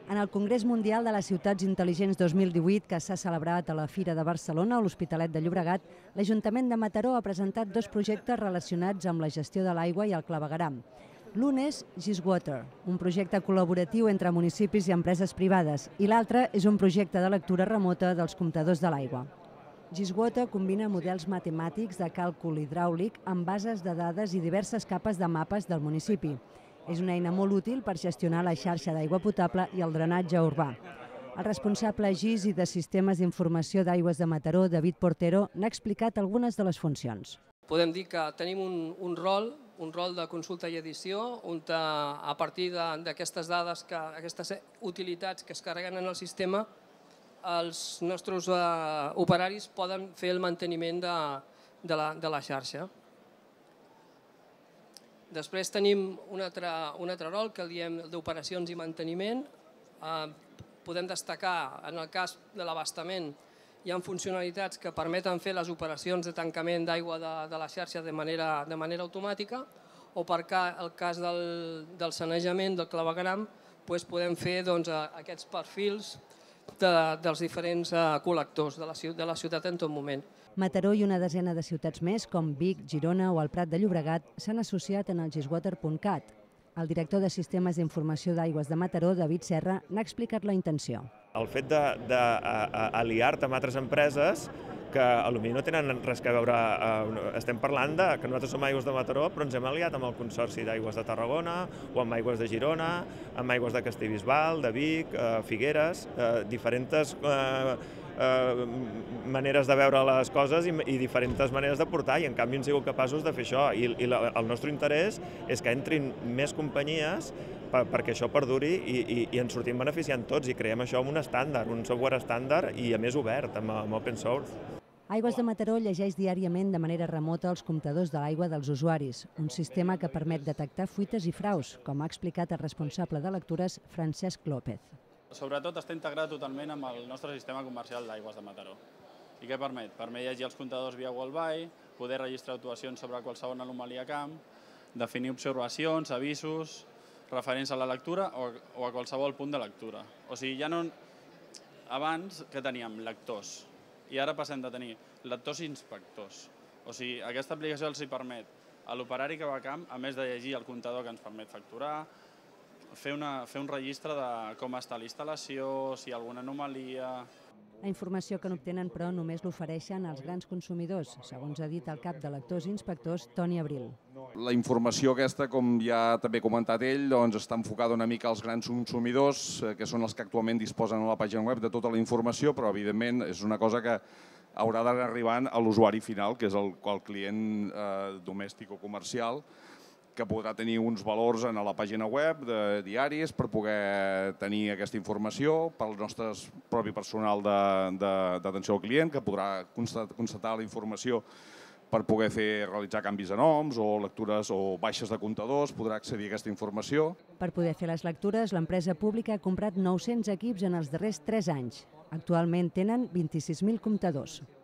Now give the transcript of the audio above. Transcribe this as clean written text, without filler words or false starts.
En el Congrés Mundial de les Ciutats Intel·ligents 2018, que s'ha celebrat a la Fira de Barcelona, a l'Hospitalet de Llobregat, l'Ajuntament de Mataró ha presentat dos projectes relacionats amb la gestió de l'aigua i el clavegueram. L'un és GISwater, un projecte col·laboratiu entre municipis i empreses privades, i l'altre és un projecte de lectura remota dels comptadors de l'aigua. GISwater combina models matemàtics de càlcul hidràulic amb bases de dades i diverses capes de mapes del municipi. És una eina molt útil per gestionar la xarxa d'aigua potable i el drenatge urbà. El responsable GIS i de Sistemes d'Informació d'Aigües de Mataró, David Portero, n'ha explicat algunes de les funcions. Podem dir que tenim un rol de consulta i edició, on a partir d'aquestes dades, aquestes utilitats que es carreguen en el sistema, els nostres operaris poden fer el manteniment de la xarxa. Després tenim un altre rol que el diem d'operacions i manteniment. Podem destacar, en el cas de l'abastament, hi ha funcionalitats que permeten fer les operacions de tancament d'aigua de la xarxa de manera automàtica, o per el cas del sanejament del clavegueram podem fer aquests perfils dels diferents col·lectors de la ciutat en tot moment. Mataró i una desena de ciutats més, com Vic, Girona o el Prat de Llobregat, s'han associat en el GISwater.cat. El director de Sistemes d'Informació d'Aigües de Mataró, David Serra, n'ha explicat la intenció. El fet d'aliar-te amb altres empreses que potser no tenen res a veure, estem parlant que nosaltres som Aigües de Mataró, però ens hem aliat amb el Consorci d'Aigües de Tarragona, o amb Aigües de Girona, amb Aigües de Castellbisbal, de Vic, Figueres, diferents maneres de veure les coses i diferents maneres de portar, i en canvi hem sigut capaços de fer això. I el nostre interès és que entrin més companyies perquè això perduri i ens sortim beneficiant tots, i creem això amb un estàndard, un software estàndard i a més obert, amb open source. Aigües de Mataró llegeix diàriament de manera remota els comptadors de l'aigua dels usuaris, un sistema que permet detectar fuites i fraus, com ha explicat el responsable de lectures, Francesc López. Sobretot està integrat totalment amb el nostre sistema comercial d'Aigües de Mataró. I què permet? Permet llegir els comptadors via Wallby, poder registrar actuacions sobre qualsevol anomalia a camp, definir observacions, avisos, referents a la lectura o a qualsevol punt de lectura. O sigui, ja no... Abans que teníem lectors, i ara passem de tenir lectors i inspectors. O sigui, aquesta aplicació els permet a l'operari que va a camp, a més de llegir el comptador que ens permet facturar, fer un registre de com està la instal·lació, si hi ha alguna anomalia. La informació que n'obtenen, però, només l'ofereixen als grans consumidors, segons ha dit el cap de lectors i inspectors, Toni Abril. La informació aquesta, com ja també ha comentat ell, està enfocada una mica als grans consumidors, que són els que actualment disposen a la pàgina web de tota la informació, però evidentment és una cosa que haurà d'anar arribant a l'usuari final, que és el client domèstic o comercial, que podrà tenir uns valors a la pàgina web de diaris per poder tenir aquesta informació, pel nostre propi personal d'atenció al client, que podrà constatar la informació per poder realitzar canvis de noms o lectures o baixes de comptadors, podrà accedir a aquesta informació. Per poder fer les lectures, l'empresa pública ha comprat 900 equips en els darrers 3 anys. Actualment tenen 26.000 comptadors.